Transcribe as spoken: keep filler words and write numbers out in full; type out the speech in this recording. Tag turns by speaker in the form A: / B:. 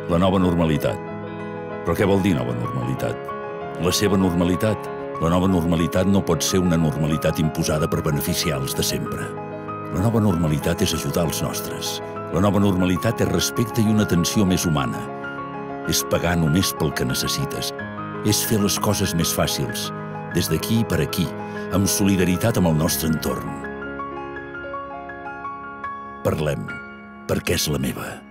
A: La nova normalitat. Però què vol dir nova normalitat? La seva normalitat? La nova normalitat no pot ser una normalitat imposada per beneficiar els de sempre. La nova normalitat és ajudar els nostres. La nova normalitat és respecte i una atenció més humana. És pagar només pel que necessites. És fer les coses més fàcils, des d'aquí per aquí, amb solidaritat amb el nostre entorn. Parlem, perquè és la meva.